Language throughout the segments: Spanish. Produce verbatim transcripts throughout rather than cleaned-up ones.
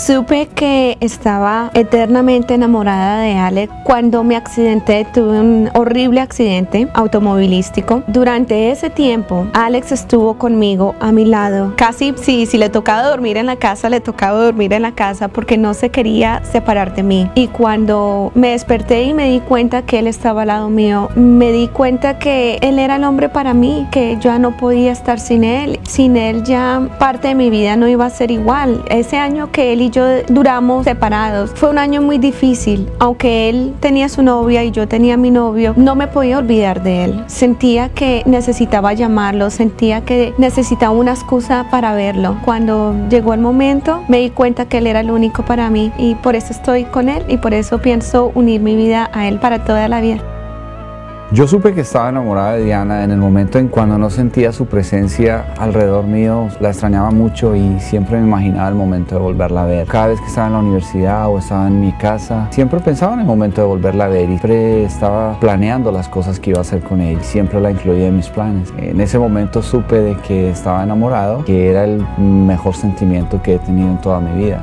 Supe que estaba eternamente enamorada de Alex cuando me accidenté, tuve un horrible accidente automovilístico. Durante ese tiempo, Alex estuvo conmigo a mi lado. Casi si, si le tocaba dormir en la casa, le tocaba dormir en la casa porque no se quería separar de mí. Y cuando me desperté y me di cuenta que él estaba al lado mío, me di cuenta que él era el hombre para mí, que yo ya no podía estar sin él. Sin él ya parte de mi vida no iba a ser igual. Ese año que él y yo duramos separados fue un año muy difícil. Aunque él tenía su novia y yo tenía mi novio, no me podía olvidar de él. Sentía que necesitaba llamarlo, sentía que necesitaba una excusa para verlo. Cuando llegó el momento, me di cuenta que él era el único para mí y por eso estoy con él y por eso pienso unir mi vida a él para toda la vida. Yo supe que estaba enamorada de Diana en el momento en cuando no sentía su presencia alrededor mío. La extrañaba mucho y siempre me imaginaba el momento de volverla a ver. Cada vez que estaba en la universidad o estaba en mi casa, siempre pensaba en el momento de volverla a ver y siempre estaba planeando las cosas que iba a hacer con ella. Siempre la incluía en mis planes. En ese momento supe de que estaba enamorado, que era el mejor sentimiento que he tenido en toda mi vida.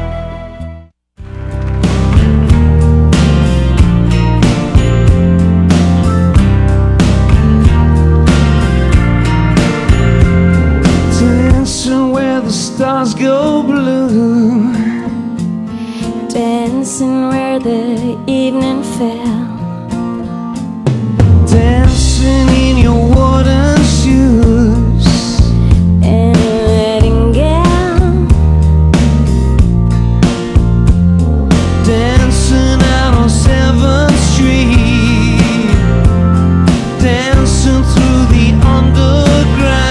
Stars go blue, dancing where the evening fell, dancing in your wooden shoes and a wedding gown, dancing out on seventh street, dancing through the underground.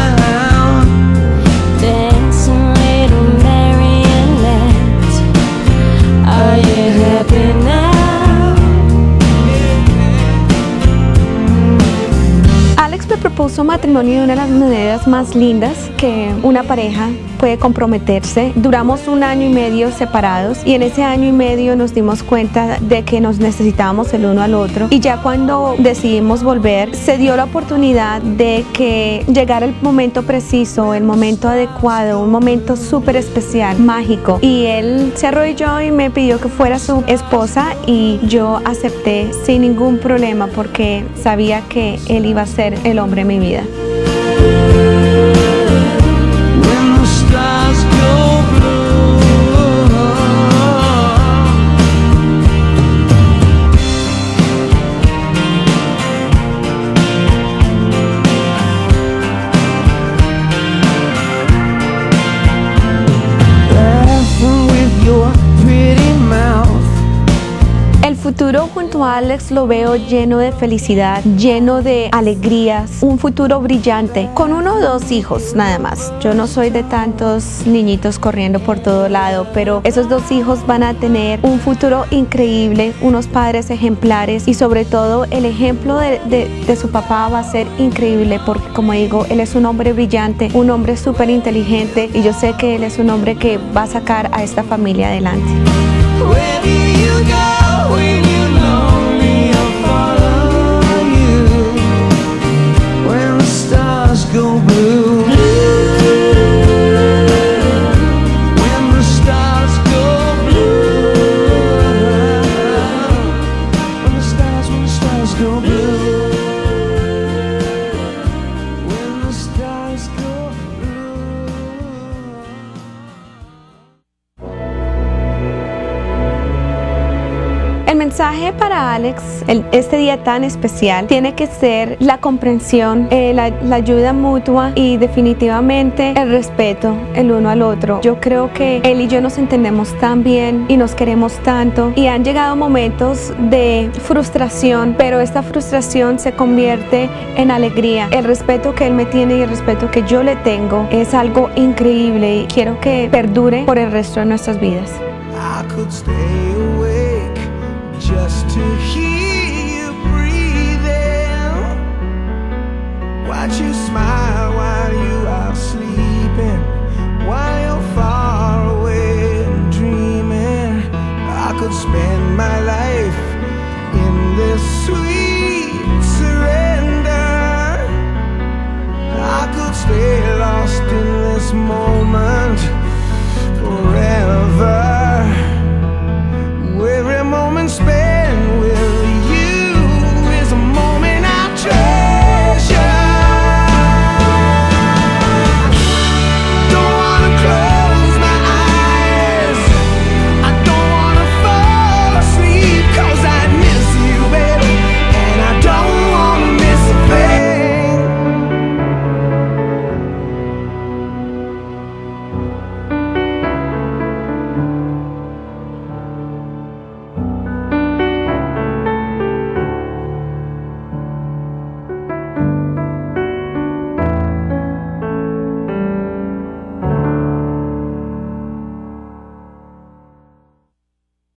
Propuso matrimonio de una de las maneras más lindas que una pareja puede comprometerse. Duramos un año y medio separados y en ese año y medio nos dimos cuenta de que nos necesitábamos el uno al otro y ya cuando decidimos volver se dio la oportunidad de que llegara el momento preciso, el momento adecuado, un momento súper especial, mágico, y él se arrodilló y me pidió que fuera su esposa y yo acepté sin ningún problema porque sabía que él iba a ser el hombre en mi vida. El futuro junto a Alex lo veo lleno de felicidad, lleno de alegrías, un futuro brillante, con uno o dos hijos nada más. Yo no soy de tantos niñitos corriendo por todo lado, pero esos dos hijos van a tener un futuro increíble, unos padres ejemplares y sobre todo el ejemplo de, de, de su papá va a ser increíble porque, como digo, él es un hombre brillante, un hombre súper inteligente y yo sé que él es un hombre que va a sacar a esta familia adelante. When you're lonely, I'll follow you. When the stars go blue, when the stars go blue, when the stars, when the stars go blue, when the stars go blue. El mensaje para Alex, el, este día tan especial, tiene que ser la comprensión, eh, la, la ayuda mutua y definitivamente el respeto el uno al otro. Yo creo que él y yo nos entendemos tan bien y nos queremos tanto y han llegado momentos de frustración, pero esta frustración se convierte en alegría. El respeto que él me tiene y el respeto que yo le tengo es algo increíble y quiero que perdure por el resto de nuestras vidas. I could stay awake just to hear